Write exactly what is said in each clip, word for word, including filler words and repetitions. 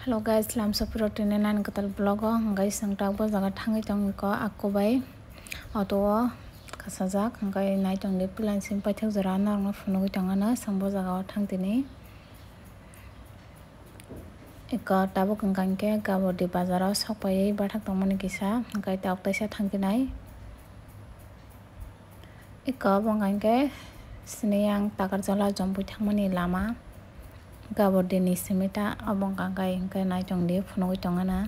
Hello guys, lam sapro tine nan katal blog guys ang tagbo jaga thangai tong ko akko bai auto kasajak ngai nai tong de plan sim paithak jara na no phone goi tanga na sambo jaga thangtini eka tabo kangkang ke gabo di bazar sokpai bathak tongmani kisa ngai tak taisa thangtinai eka bongkang ke sineyang thanglaimani jampuijala thangmani lama gabor dini simita abong kangkai kai nai tong de phone goi tongana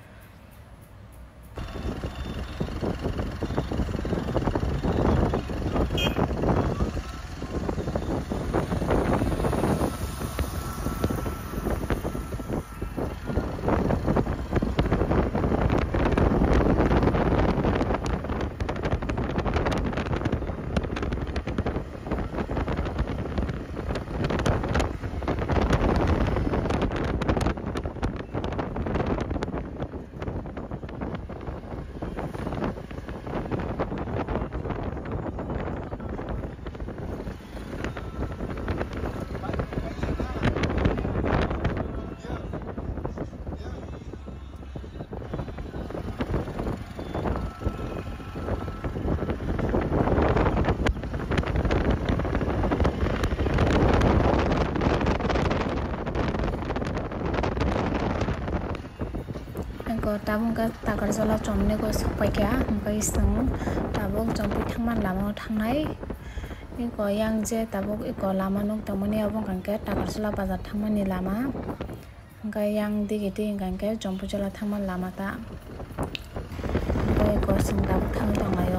tabung ka thanglaimani chomne ko sokpai kya ngai sang tabuk jampuijala thangman lama thangnai eko yang je tabuk eko lama nok tamani abong kangke thanglaimani bazar thangmani lama ngai yang digiti kangke jampuijala thangman lama ta ngai ko sing tabuk thangai tongayo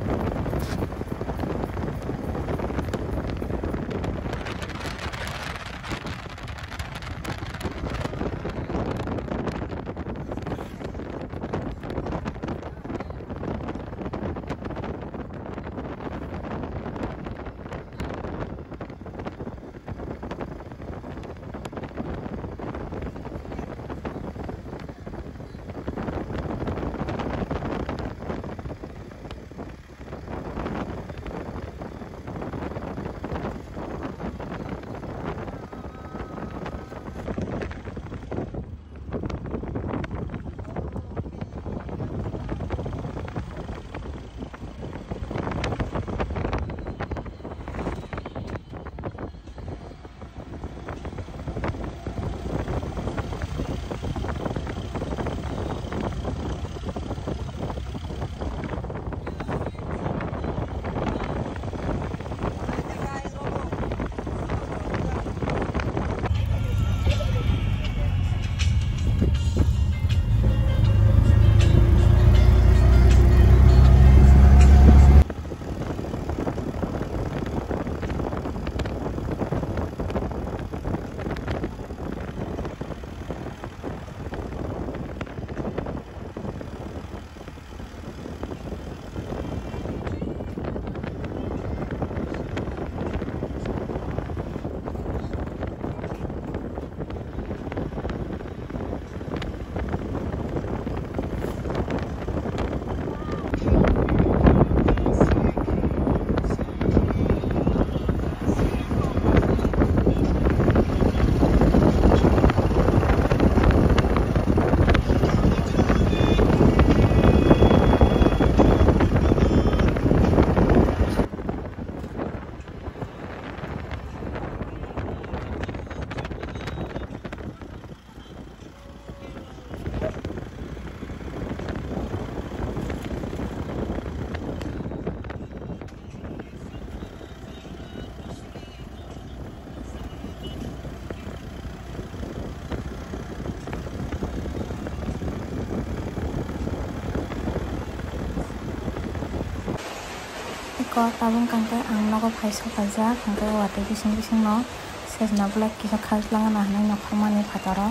ko tabung kangke ang nogo phaisuka ja kangke watwi bising bising no sejna black kisa khajlanga na hanai nokhamani phataro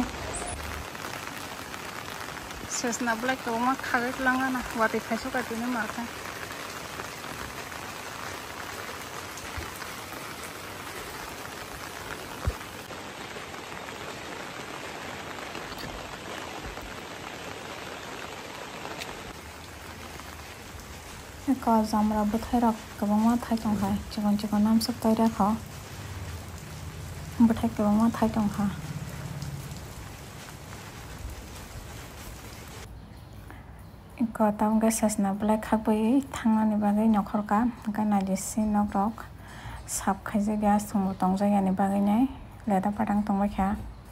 sejna black to ma khajlanga na watwi phaisuka tine marka có dòng ra bút thay đọc cái bóng mắt thay trong hai chỉ còn chỉ có năm sắp tới ra khó bút thay cái bóng mắt thay trong hai ko tabung ke sesna belai khakbai thangnani bagai nokhorka hingke naidisi nokrok sap khaijak ya sungbo tongjakani bagai nai leda patang tongbai kha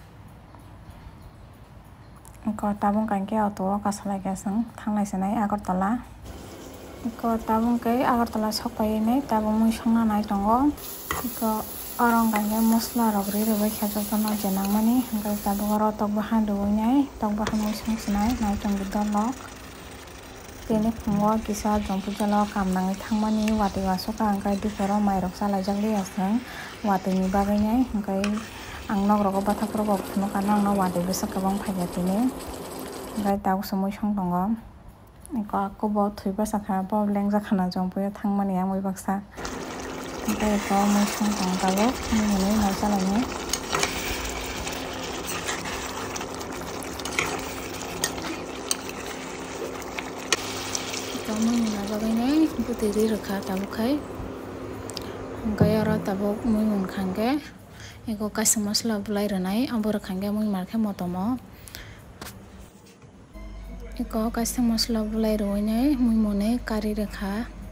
ko tabung kankhe auto o kasalai khe sung thanglai sanai agartala ko tabung ke agartala sokpai nai tabung mui songna nai tongo ko orong kankhe mosla rok rirwbai khajoktono je nangmani hingke tabuk oro tok bahan rwui nai tok bahan mui songsinai nai tongo dolok tini phungo kisa jampuijala kaam nangui thangmani watwi wasukha hingke dupero mairok chalaijak liyasung watwi ni bagai nai hingke ang nogrogo bathakrogo phunukha nangno watwi bwsak kwbang phaikha tini hingke tabuk mui song tongo ko akkubo thui bachakha bo lengjakhana jampuio thangmani amui baksa hingke ko mui song tongo tabuk mui munui nai chalaini mui muna bagai nai bwtui ri rwkha tabuk khai hingke oro tabuk mui munkha hingke eko kaisa mosla bulai rwnai abo rwkha hingke mui markhe motomo eko kaisa mosla bulai rwui nai mui munui kari rwkha।